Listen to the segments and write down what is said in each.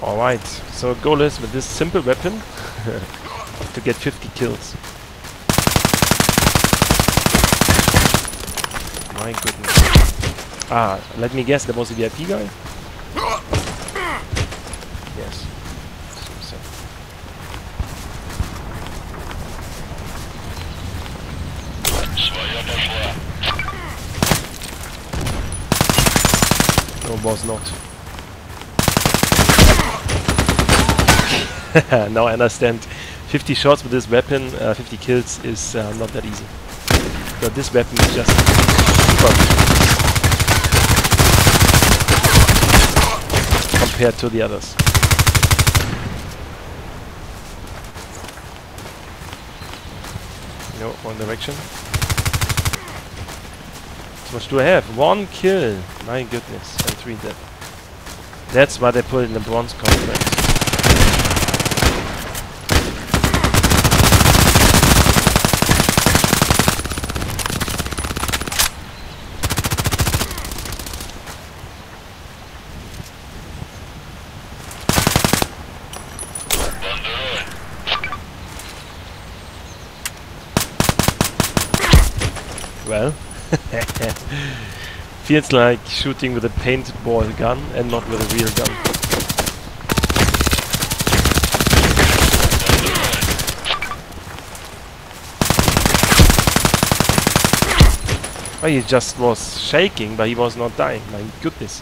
Alright, so goal is with this simple weapon to get 50 kills. My goodness. Ah, let me guess, there was a VIP guy? Yes. Seems so. No, was not. Now I understand. 50 shots with this weapon, 50 kills is not that easy. But this weapon is just super compared to the others. No, one direction. So much do I have? 1 kill! My goodness, and 3 dead. That's why they put it in the bronze contract. Well, feels like shooting with a paintball gun and not with a real gun. Oh, he just was shaking, but he was not dying. My goodness.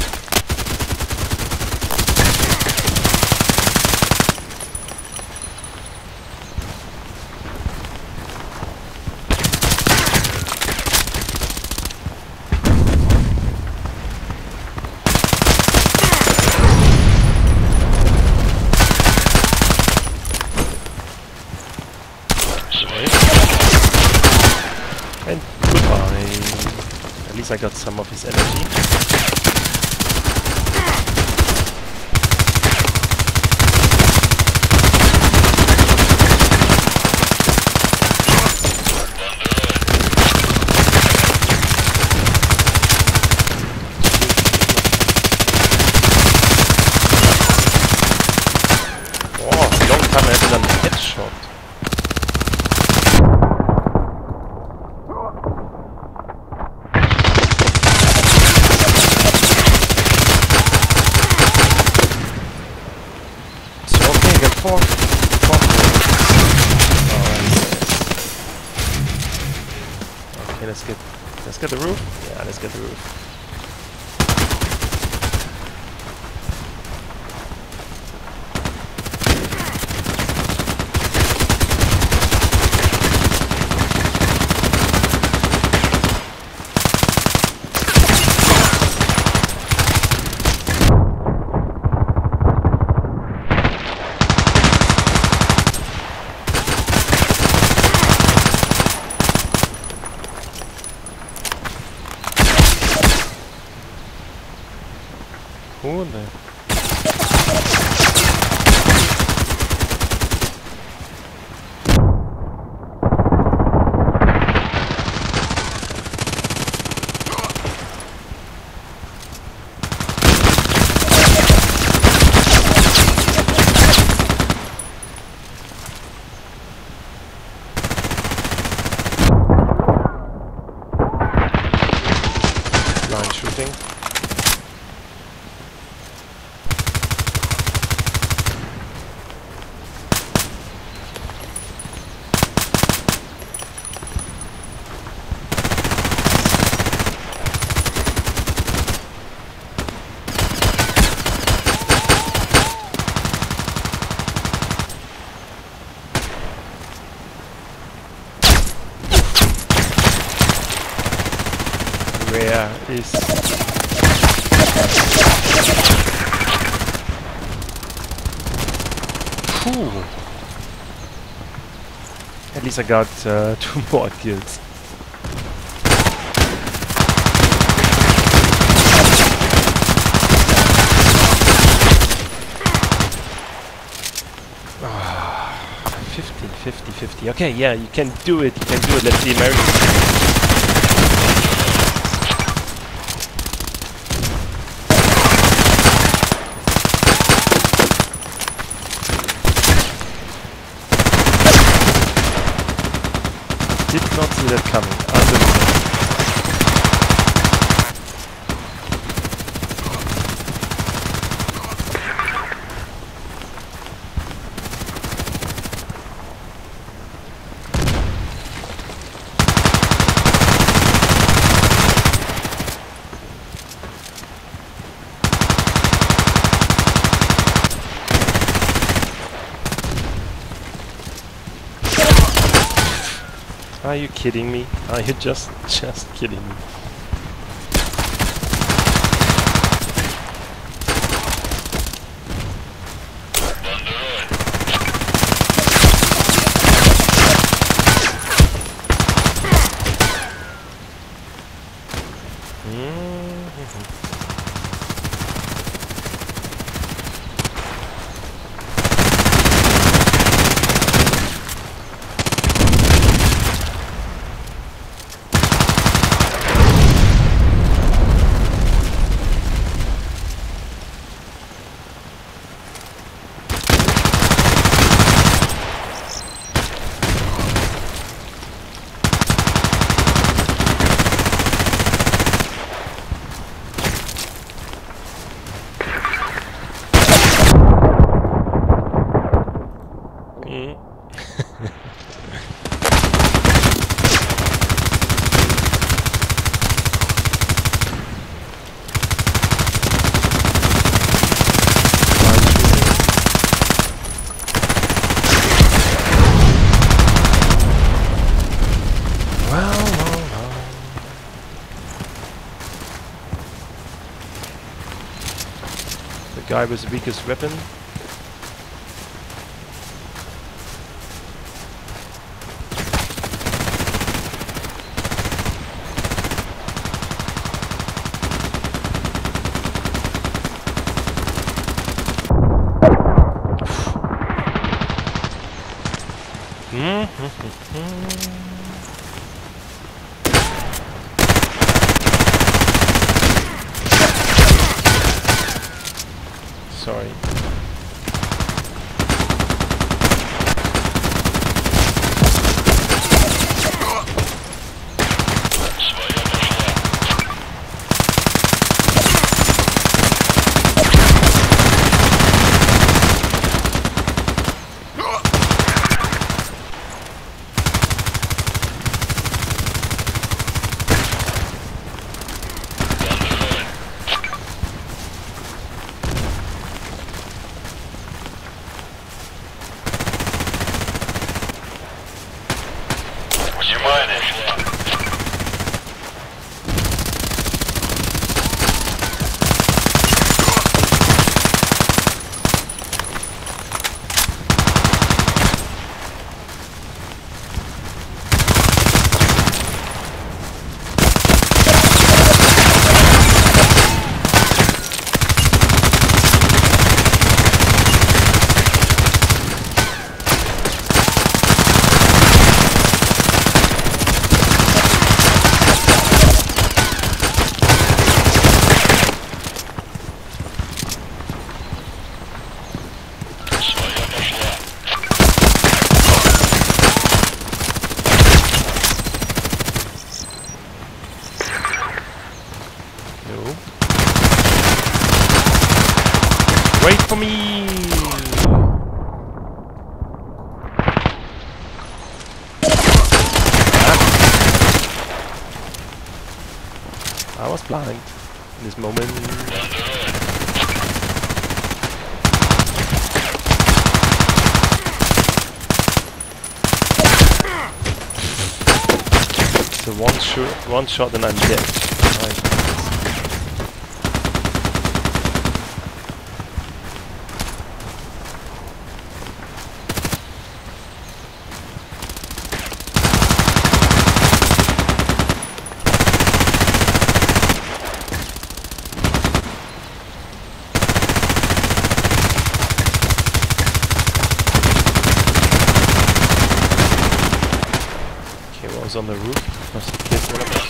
And goodbye. At least I got some of his energy. Oh, long time I haven't done a headshot. Okay, let's get the roof. Yeah, let's get the roof. Kurde. Line shooting. Where is... Phew. At least I got 2 more kills. Ah, 50, 50, 50. Okay, yeah, you can do it. You can do it. Let's see, American. not see that coming. Unbelievable. Are you kidding me? Are you just kidding me? Guy with the weakest weapon. Sorry. Wait for me! I was blind in this moment. So one shot and I'm dead. Right. On the roof, must have killed one of them.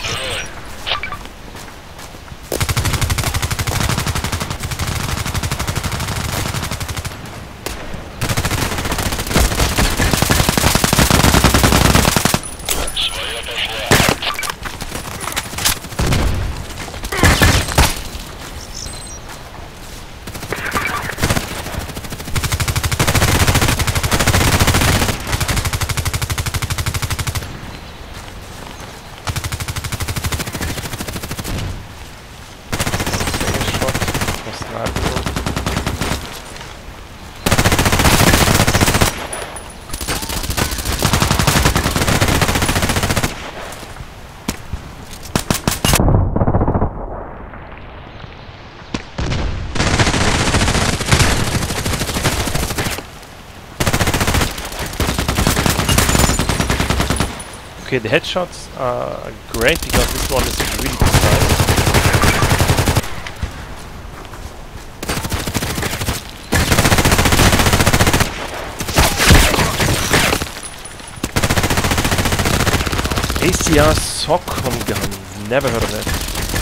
weapon room. Okay, the headshots are great because this one is really precise. ACR Socom gun, never heard of that.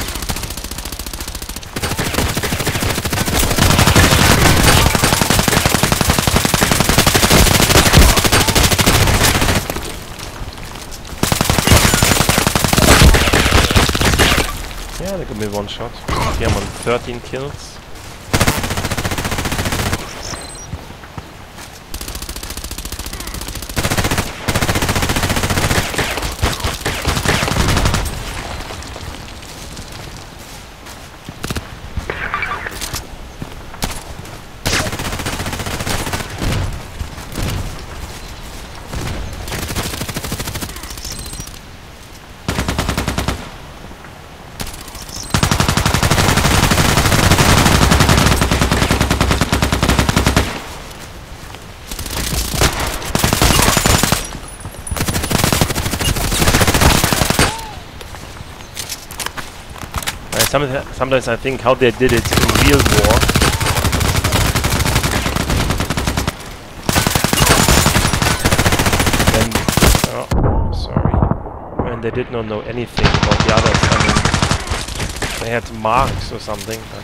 Yeah, they got me one shot. Okay, I'm on 13 kills. Sometimes I think how they did it in real war. Then, oh, sorry. When they did not know anything about the others. I mean, they had marks or something. But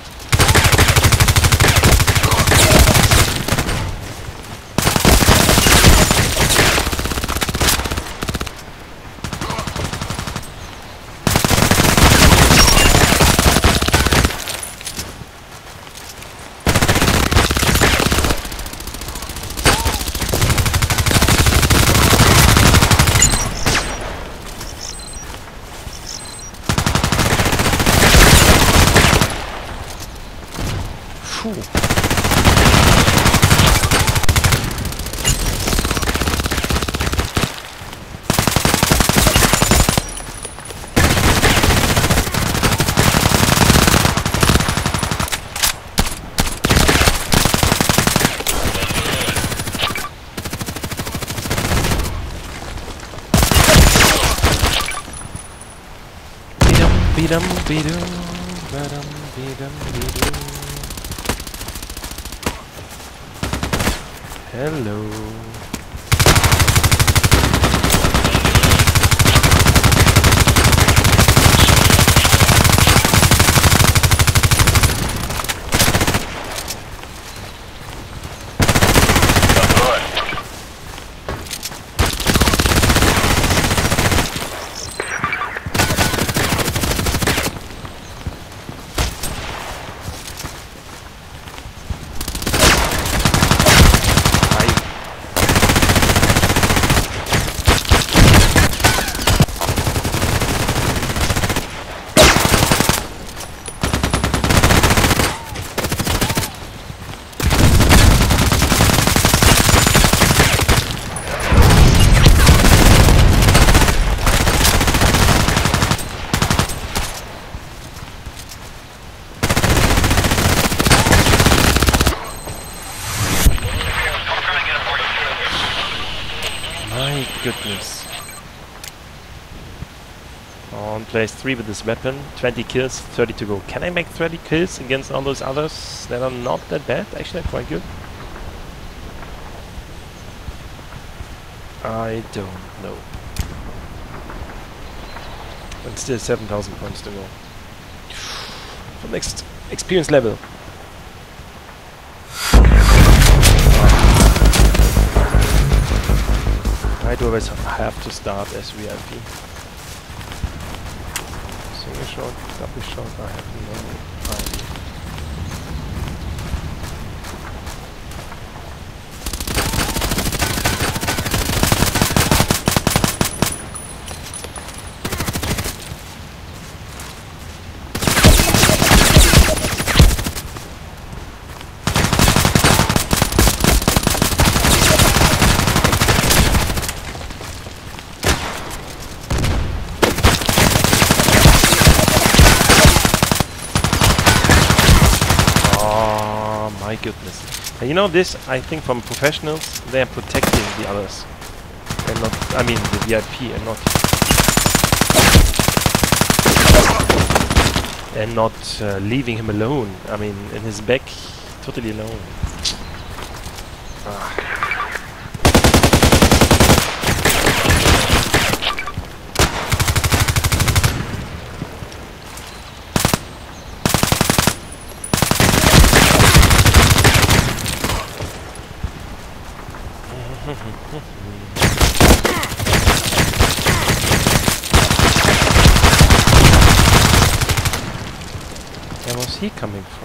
hello. Goodness. On place 3 with this weapon, 20 kills, 30 to go. Can I make 30 kills against all those others that are not that bad? Actually, quite good. I don't know. And still 7,000 points to go. For the next experience level. I do always have to start as VIP. Single shot, double shot, I have no idea. My goodness. And you know this, I think from professionals, they are protecting the others. And not, I mean the VIP and not leaving him alone. I mean, in his back, totally alone. Ah. Where was he coming from?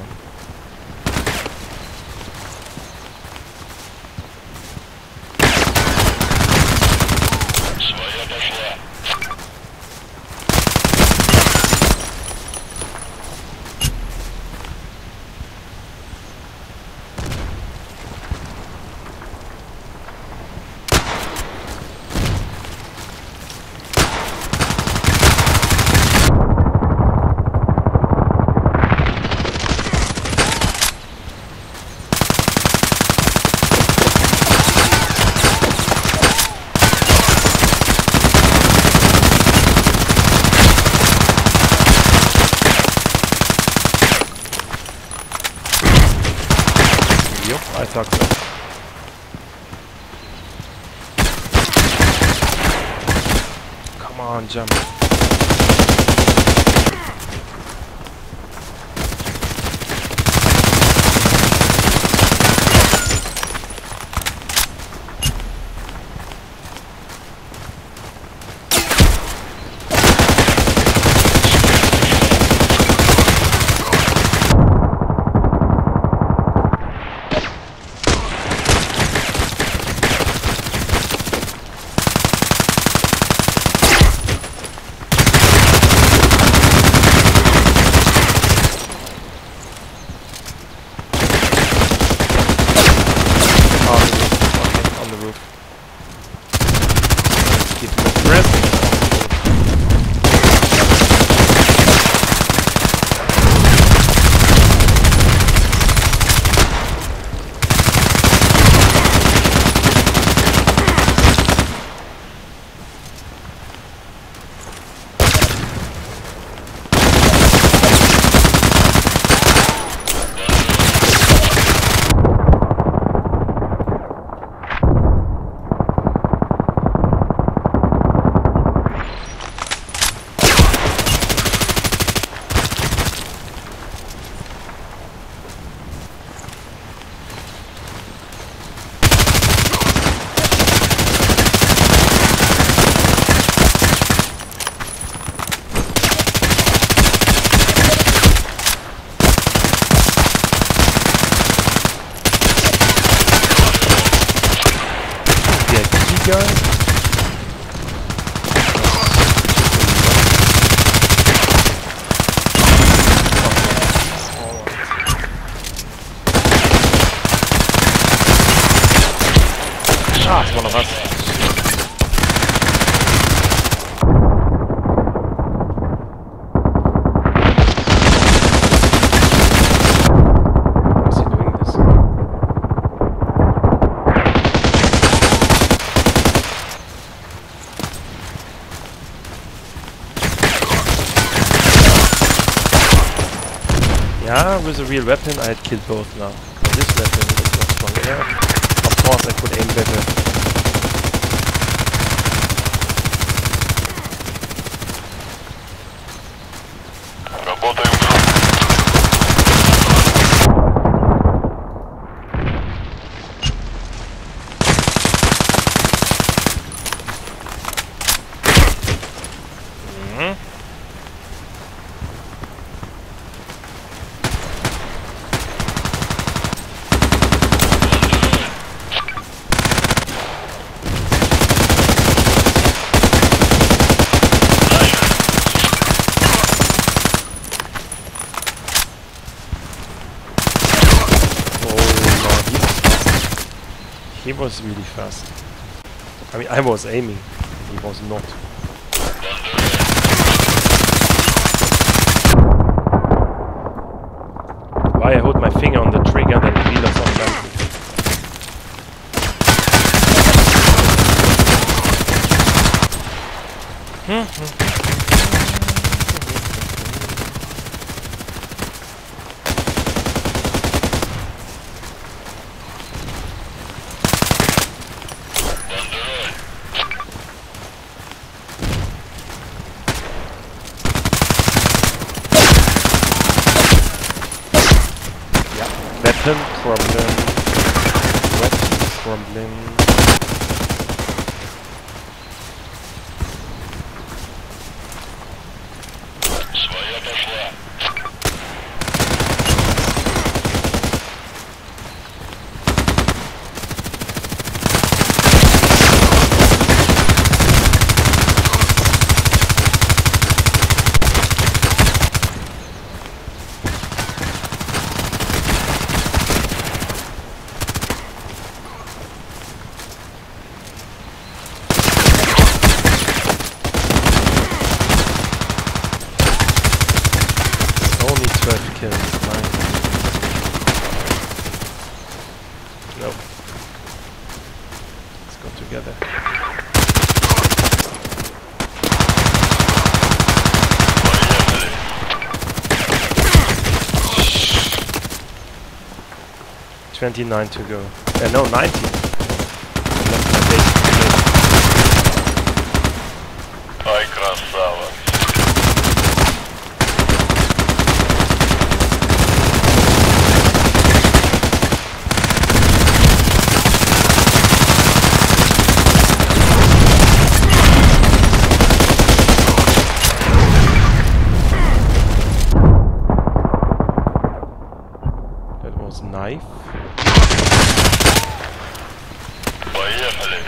I thought so. Come on, jump. Ah, it's one of us. Why is he doing this? Yeah, with a real weapon I had killed both now. But this weapon is not strong enough. Of course I could aim better. He was really fast. I mean, I was aiming. He was not. Why I hold my finger on the trigger, then reload. Weapon problem. Weapon problem. Своя пошла. Kills, nice. Nope. Let's go together. $29 to go. No, 19. Left my base. Ай, красава. Knife. Поехали.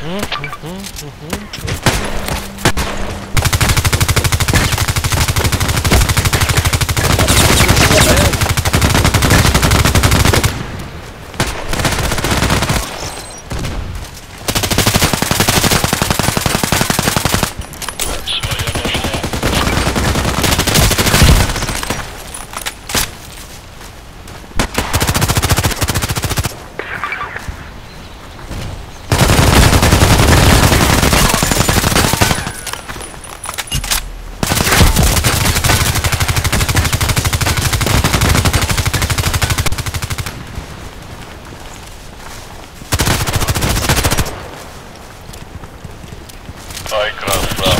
Ай, красава.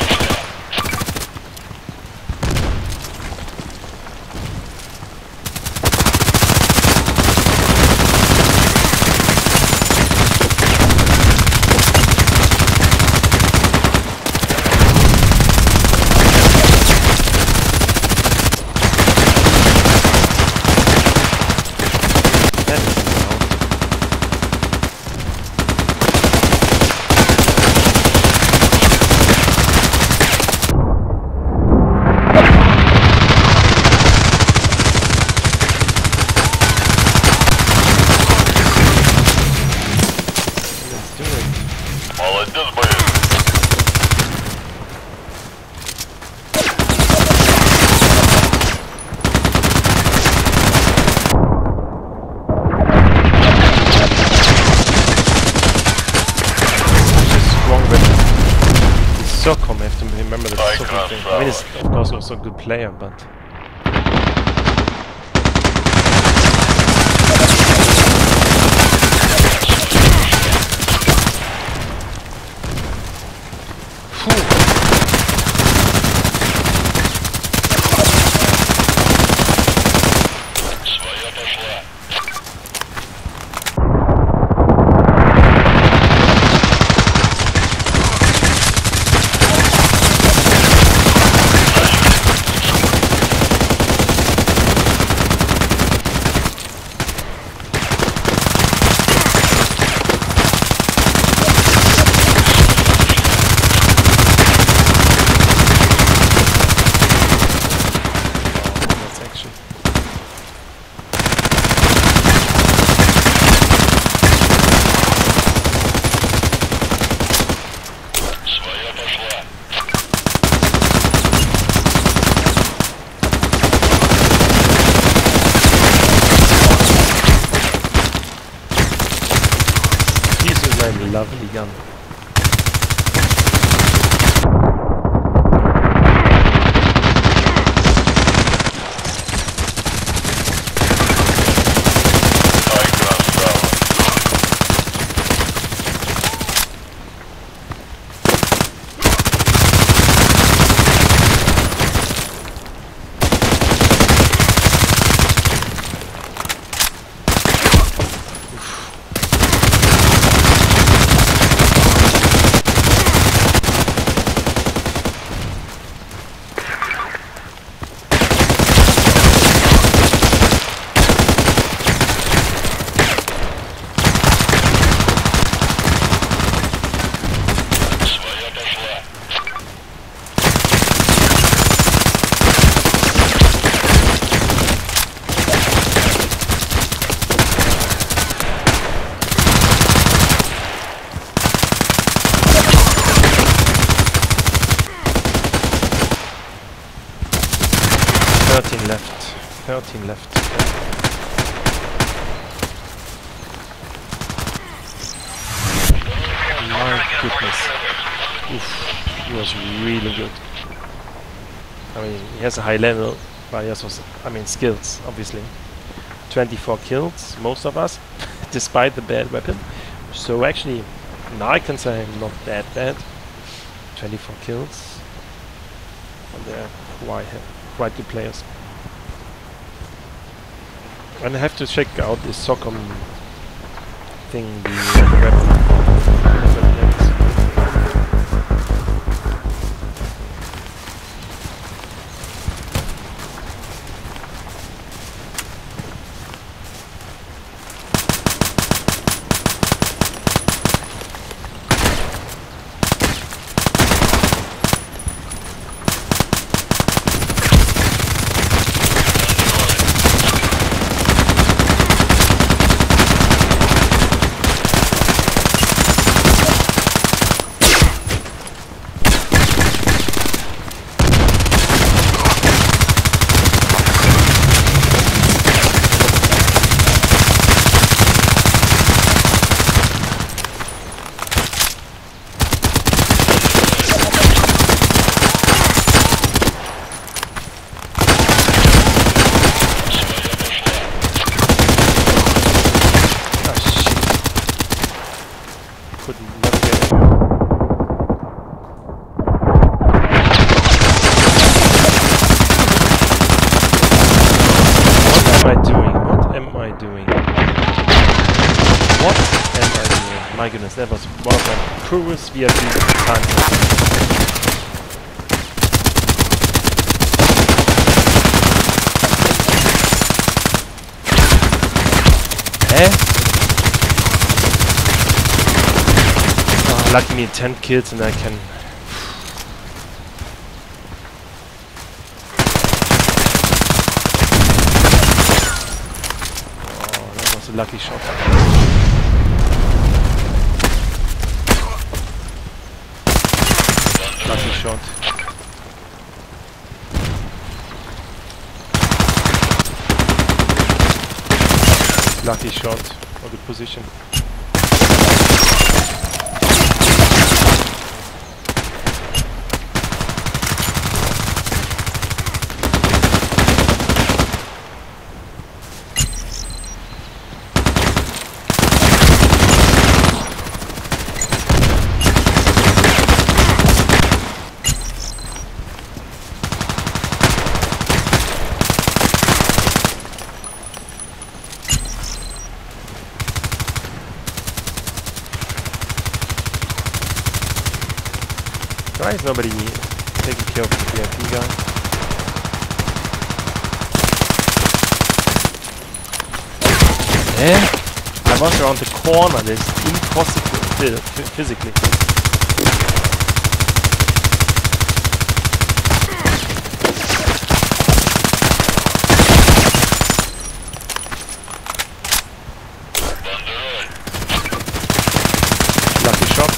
Молодец, боец. Socom, I have to remember the Socom thing. I mean, he's of course also a good player, but... Своя пошла. Lovely gun. 13 left. My goodness. Oof, he was really good. I mean, he has a high level, but he also has, I mean, skills, obviously. 24 kills, most of us, despite the bad weapon. So actually, now I can say I'm not that bad. 24 kills. And they're quite good players. And I have to check out this Socom thing, the weapon. My goodness, that was one of the poorest VIP times. Oh, lucky me 10 kills and I can... Oh, that was a lucky shot. Lucky shot. Lucky shot. Or good position. Why is nobody taking care of the VIP guy? I was around the corner, that's impossible physically. Lucky shot.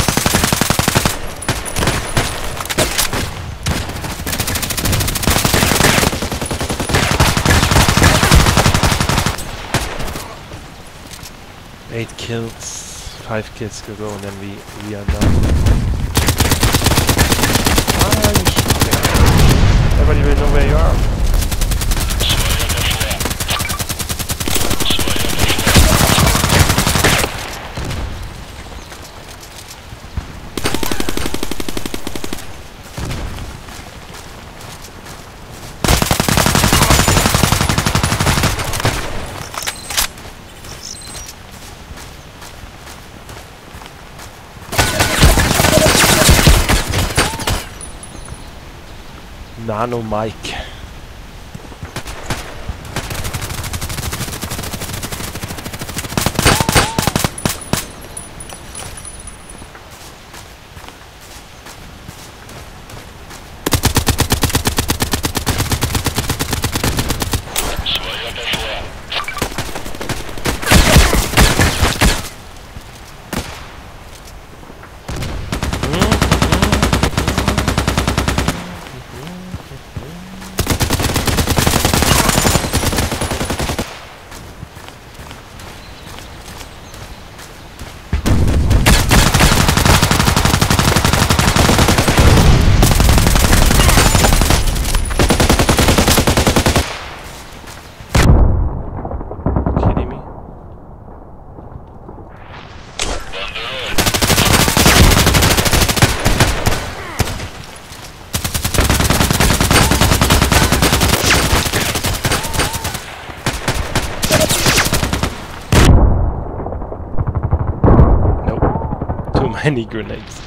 Eight kills, 5 kills to go, and then we are done. Ah, you should. Nobody will know where you are. Nano mic. many grenades.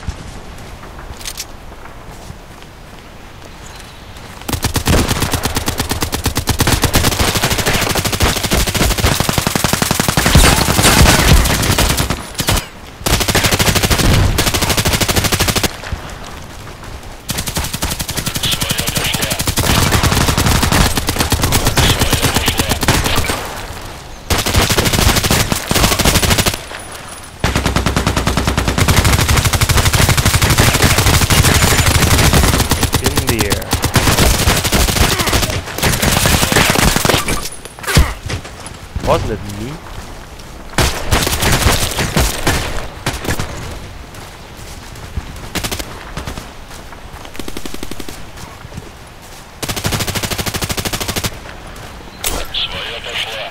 Wasn't it me? Своя пошла.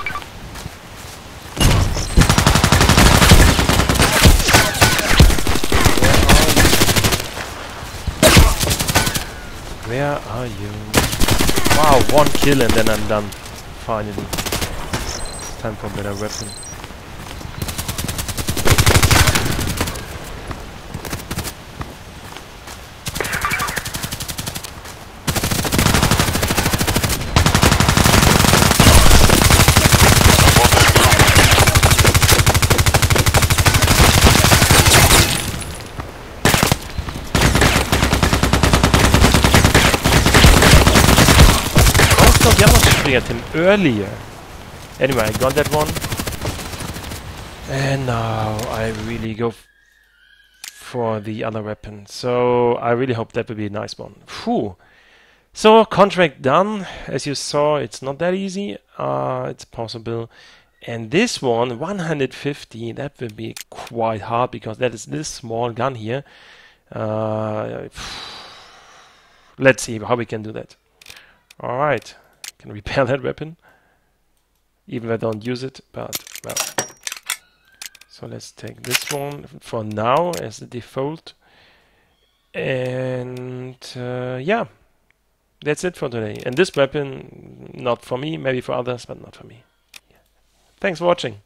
Where are you? Wow, one kill and then I'm done. Finally. Time for a better weapon. The other shooting at him earlier. Anyway, I got that one. And now I really go for the other weapon. So I really hope that will be a nice one. Phew. So contract done. As you saw, it's not that easy. It's possible. And this one, 150, that will be quite hard because that is this small gun here. Let's see how we can do that. Alright. Can repair that weapon. Even if I don't use it, but well. So let's take this one for now as the default. And yeah, that's it for today. And this weapon, not for me, maybe for others, but not for me. Yeah. Thanks for watching.